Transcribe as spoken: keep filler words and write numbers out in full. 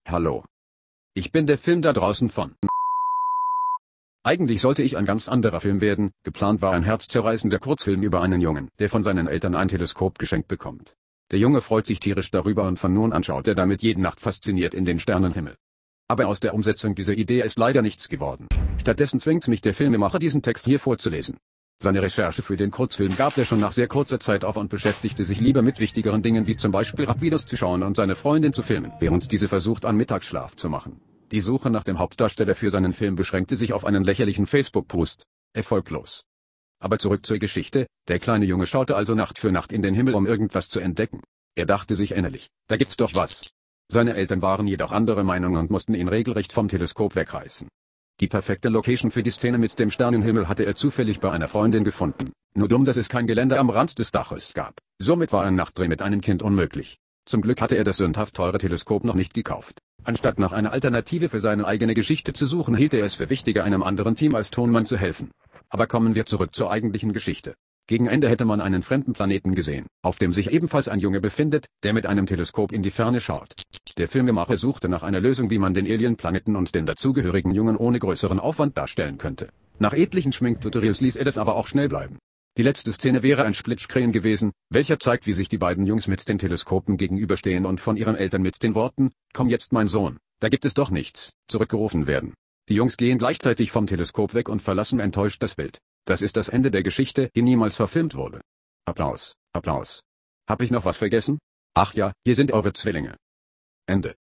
Hallo. Ich bin der Film da draußen von. Eigentlich sollte ich ein ganz anderer Film werden, geplant war ein herzzerreißender Kurzfilm über einen Jungen, der von seinen Eltern ein Teleskop geschenkt bekommt. Der Junge freut sich tierisch darüber und von nun an schaut er damit jede Nacht fasziniert in den Sternenhimmel. Aber aus der Umsetzung dieser Idee ist leider nichts geworden. Stattdessen zwingt mich der Filmemacher, diesen Text hier vorzulesen. Seine Recherche für den Kurzfilm gab er schon nach sehr kurzer Zeit auf und beschäftigte sich lieber mit wichtigeren Dingen wie zum Beispiel Rap-Videos zu schauen und seine Freundin zu filmen, während diese versucht an Mittagsschlaf zu machen. Die Suche nach dem Hauptdarsteller für seinen Film beschränkte sich auf einen lächerlichen Facebook-Post. Erfolglos. Aber zurück zur Geschichte, der kleine Junge schaute also Nacht für Nacht in den Himmel, um irgendwas zu entdecken. Er dachte sich innerlich, da gibt's doch was. Seine Eltern waren jedoch anderer Meinung und mussten ihn regelrecht vom Teleskop wegreißen. Die perfekte Location für die Szene mit dem Sternenhimmel hatte er zufällig bei einer Freundin gefunden. Nur dumm, dass es kein Geländer am Rand des Daches gab. Somit war ein Nachtdreh mit einem Kind unmöglich. Zum Glück hatte er das sündhaft teure Teleskop noch nicht gekauft. Anstatt nach einer Alternative für seine eigene Geschichte zu suchen, hielt er es für wichtiger, einem anderen Team als Tonmann zu helfen. Aber kommen wir zurück zur eigentlichen Geschichte. Gegen Ende hätte man einen fremden Planeten gesehen, auf dem sich ebenfalls ein Junge befindet, der mit einem Teleskop in die Ferne schaut. Der Filmemacher suchte nach einer Lösung, wie man den Alien-Planeten und den dazugehörigen Jungen ohne größeren Aufwand darstellen könnte. Nach etlichen Schminktutorials ließ er das aber auch schnell bleiben. Die letzte Szene wäre ein Splitscreen gewesen, welcher zeigt, wie sich die beiden Jungs mit den Teleskopen gegenüberstehen und von ihren Eltern mit den Worten, komm jetzt mein Sohn, da gibt es doch nichts, zurückgerufen werden. Die Jungs gehen gleichzeitig vom Teleskop weg und verlassen enttäuscht das Bild. Das ist das Ende der Geschichte, die niemals verfilmt wurde. Applaus, Applaus. Hab ich noch was vergessen? Ach ja, hier sind eure Zwillinge. Ende.